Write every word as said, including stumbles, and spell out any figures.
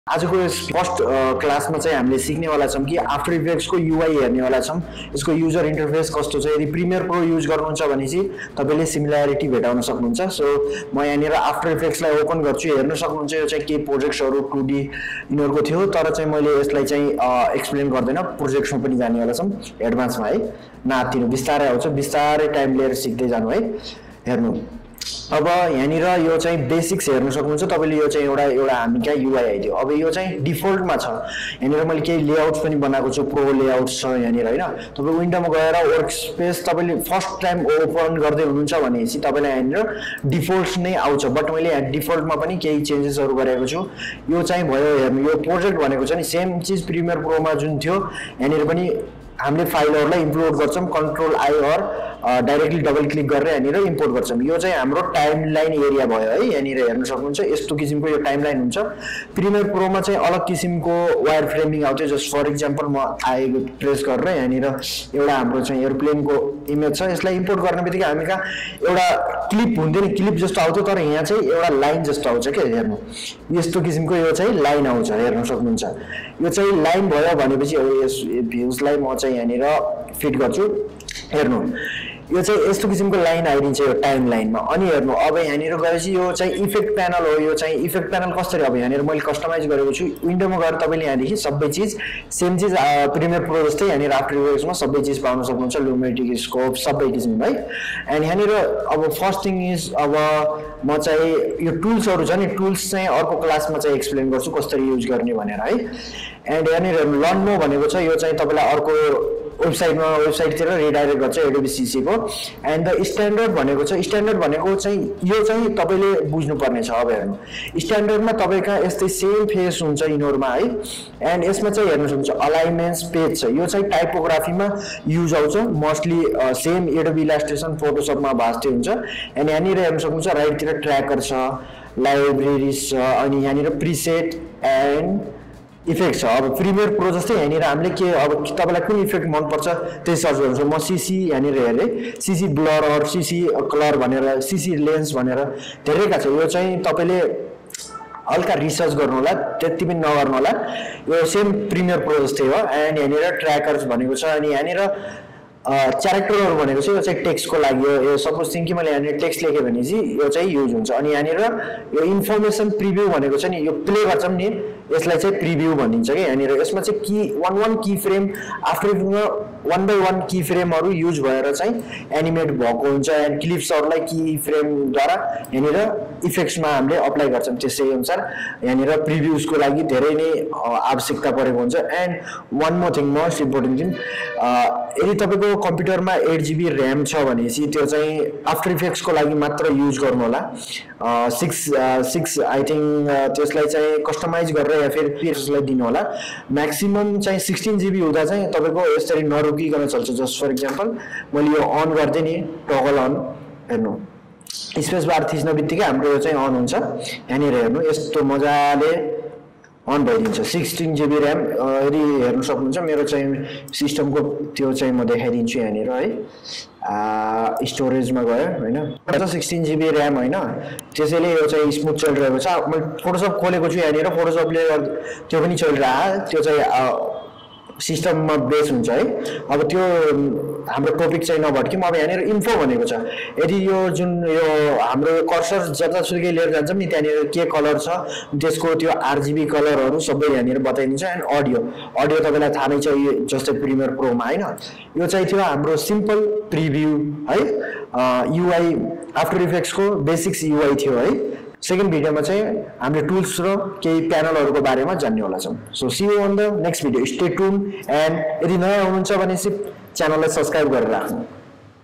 आजको यस फर्स्ट क्लासमा चाहिँ हामीले सिक्नेवाला छौँ कि आफ्टर इफेक्ट्सको युआई हेर्नेवाला छौँ। यसको युजर इन्टरफेस कस्तो छ। यदि प्रिमियर प्रो युज गर्नुहुन्छ भने चाहिँ तपाईँले सिमिल्यारिटी भेटाउन सक्नुहुन्छ। सो म यहाँनिर आफ्टर इफेक्ट्सलाई ओपन गर्छु। हेर्न सक्नुहुन्छ यो चाहिँ केही प्रोजेक्ट्सहरू टू डी यिनीहरूको थियो, तर चाहिँ मैले यसलाई चाहिँ एक्सप्लेन गर्दैन, प्रोजेक्ट्समा पनि जानेवाला छौँ एडभान्समा है। नआत्तिनु, बिस्तारै आउँछ, बिस्तारै टाइम लिएर सिक्दै जानु है। हेर्नु अब यहाँनिर यो चाहिँ बेसिक्स हेर्न सक्नुहुन्छ तपाईँले। यो चाहिँ एउटा एउटा हामी क्या युआई आइदियो। अब यो चाहिँ डिफल्टमा छ। यहाँनिर मैले केही लेआउट्स पनि बनाएको छु, प्रो लेआउट्स छ यहाँनिर होइन। तपाईँ विन्डोमा गएर वर्क स्पेस तपाईँले फर्स्ट टाइम ओपन गर्दै हुनुहुन्छ भनेपछि तपाईँलाई यहाँनिर डिफल्ट्स नै आउँछ। बट मैले यहाँ डिफल्टमा पनि केही चेन्जेसहरू गरेको छु। यो चाहिँ भयो हेर्नु, यो प्रोजेक्ट भनेको छ नि सेम चिज प्रिमियर प्रोमा जुन थियो यहाँनिर पनि हामीले फाइलहरूलाई इम्पोर्ट गर्छौँ। Control I or directly double click गरेर यहाँनिर इम्पोर्ट गर्छौँ। यो चाहिँ हाम्रो टाइम लाइन एरिया भयो है। यहाँनिर हेर्न सक्नुहुन्छ यस्तो किसिमको यो टाइम लाइन हुन्छ। प्रिमियर प्रोमा चाहिँ अलग किसिमको वायर फ्रेमिङ आउँथ्यो। जस्ट फर इक्जाम्पल म आएको प्रेस गरेर यहाँनिर एउटा हाम्रो चाहिँ एरोप्लेनको इमेज छ। यसलाई इम्पोर्ट गर्ने बित्तिकै हामी कहाँ एउटा क्लिप हुन्थ्यो नि, क्लिप जस्तो आउँथ्यो, तर यहाँ चाहिँ एउटा लाइन जस्तो आउँछ क्या। हेर्नु यस्तो किसिमको यो चाहिँ लाइन आउँछ, हेर्न सक्नुहुन्छ। यो चाहिँ लाइन भयो भनेपछि यस भ्युजलाई म चाहिँ यहाँनिर फिट गर्छु। हेर्नु यो चाहिँ यस्तो किसिमको लाइन आइदिन्छ यो टाइम लाइनमा। अनि हेर्नु अब यहाँनिर गएपछि यो चाहिँ इफेक्ट प्यानल हो। यो चाहिँ इफेक्ट प्यानल कसरी, अब यहाँनिर मैले कस्टमाइज गरेको छु। विन्डोमा गएर तपाईँले यहाँदेखि सबै चिज सेम चिज प्रिमियर प्रो जस्तै यहाँनिर आफ्टर इफेक्ट्समा सबै चिज पाउन सक्नुहुन्छ। लुमिनेटिक स्कोप सबै किसिम है। एन्ड यहाँनिर अब फर्स्ट थिङ इज अब म चाहिँ यो टुल्सहरू छ नि, टुल्स चाहिँ अर्को क्लासमा चाहिँ एक्सप्लेन गर्छु कसरी युज गर्ने भनेर है। एन्ड यहाँनिर लर्न नो भनेको छ, यो चाहिँ तपाईँलाई अर्को वेबसाइटमा वेबसाइटतिर रिडाइरेक्ट गर्छ एडोबी सीसीको। एन्ड द स्ट्यान्डर्ड भनेको छ, स्ट्यान्डर्ड भनेको चाहिँ यो चाहिँ तपाईँले बुझ्नुपर्ने छ। अब हेर्नु स्ट्यान्डर्डमा तपाईँका यस्तै सेम फेस हुन्छ यिनीहरूमा है। एन्ड यसमा चाहिँ हेर्नु सक्नुहुन्छ अलाइनमेन्ट्स पेज छ। यो चाहिँ टाइपोग्राफीमा युज आउँछ मोस्टली। सेम एडोबी इलास्ट्रेसन फोटोसपमा भास्टै हुन्छ। एन्ड यहाँनिर हेर्नु सक्नुहुन्छ राइटतिर ट्र्याकर छ, लाइब्रेरिज छ, अनि यहाँनिर प्रिसेट एन्ड इफेक्ट छ। अब प्रिमियर प्रो जस्तै यहाँनिर हामीले के अब तपाईँलाई कुन इफेक्ट मनपर्छ त्यही सर्च गर्नुहुन्छ। म सिसी यहाँनिर हेरेँ, CC blur or CC colour भनेर, सिसी लेन्स भनेर धेरैका छ। यो चाहिँ तपाईँले हल्का रिसर्च गर्नु होला, त्यति पनि नगर्नु होला। यो सेम प्रिमियर प्रो जस्तै हो। एन्ड यहाँनिर ट्र्याकर्स भनेको छ। अनि यहाँनिर क्यारेक्टरहरू भनेको चाहिँ यो चाहिँ टेक्स्टको लागि हो। यो सपोज थिङ कि मैले यहाँनिर टेक्स्ट लेखेँ भने चाहिँ यो चाहिँ युज हुन्छ। अनि यहाँनिर यो इन्फर्मेसन प्रिभ्यू भनेको छ नि, यो प्ले गर्छौँ नि, यसलाई चाहिँ प्रिभ्यू भनिन्छ कि। यहाँनिर यसमा चाहिँ key one one key frame after one by one key फ्रेमहरू युज भएर चाहिँ एनिमेट भएको हुन्छ। एन्ड क्लिप्सहरूलाई की फ्रेमद्वारा यहाँनिर इफेक्ट्समा हामीले अप्लाई गर्छौँ। त्यसै अनुसार यहाँनिर प्रिभ्युजको लागि धेरै नै आवश्यकता परेको हुन्छ। And one more thing, most important thing, यदि तपाईँको कम्प्युटरमा एट जिबी ऱ्याम छ भनेपछि त्यो चाहिँ आफ्टर इफेक्ट्सको लागि मात्र युज गर्नु होला। सिक्स सिक्स आई थिङ्क त्यसलाई चाहिँ कस्टमाइज गरेर या फिर पिएसलाई दिनु होला। म्याक्सिमम चाहिँ सिक्सटिन जिबी हुँदा चाहिँ तपाईँको यसरी नरोकिकन चल्छ। जस्ट फर इक्जाम्पल मैले यो अन गरिदिएँ नि, टगल अन, हेर्नु स्पेस बार थिच्न बित्तिकै हाम्रो यो चाहिँ अन हुन्छ। यहाँनिर हेर्नु यस्तो मजाले अन भइदिन्छ। सिक्सटिन जिबी ऱ्याम यदि हेर्नु सक्नुहुन्छ मेरो चाहिँ सिस्टमको त्यो चाहिँ म देखाइदिन्छु यहाँनिर है। स्टोरेजमा गयो होइन, सिक्सटिन जिबी ऱ्याम होइन, त्यसैले यो चाहिँ स्मुथ चलिरहेको छ। मैले फोटोसप खोलेको छु यहाँनिर, फोटोसपले त्यो पनि चलिरहेको, त्यो चाहिँ सिस्टममा बेस हुन्छ है। अब त्यो हाम्रो टपिक चाहिँ नभट्क्यौँ। अब यहाँनिर इन्फो भनेको छ। यदि यो जुन यो हाम्रो कर्सर जतासुकै लिएर जान्छौँ नि त्यहाँनिर के कलर छ त्यसको त्यो आरजिबी कलरहरू सबै यहाँनिर बताइदिन्छ। एन्ड अडियो अडियो तपाईँलाई थाहा नै छ जस्तै प्रिमियर प्रोमा होइन। यो चाहिँ थियो हाम्रो सिम्पल प्रिभ्यू है, युआई आफ्टर इफेक्ट्सको बेसिक्स युआई थियो है। सेकेन्ड भिडियोमा चाहिँ हामीले टुल्स र केही प्यानलहरूको बारेमा जान्ने होला छौँ। So see you on the next video, stay tuned. And यदि नयाँ हुनुहुन्छ भने चाहिँ च्यानललाई सब्सक्राइब गरेर राख्नु।